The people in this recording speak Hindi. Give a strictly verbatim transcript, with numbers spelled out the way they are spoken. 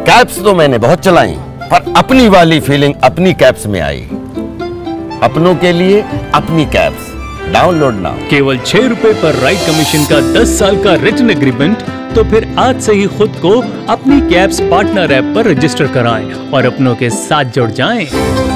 कैप्स तो मैंने बहुत चलाई, पर अपनी वाली फीलिंग अपनी कैप्स में आई। अपनों के लिए अपनी कैप्स डाउनलोड नाउ। केवल छह रुपए पर राइट कमीशन का दस साल का रिटन एग्रीमेंट। तो फिर आज से ही खुद को अपनी कैप्स पार्टनर ऐप पर रजिस्टर कराएं और अपनों के साथ जुड़ जाएं।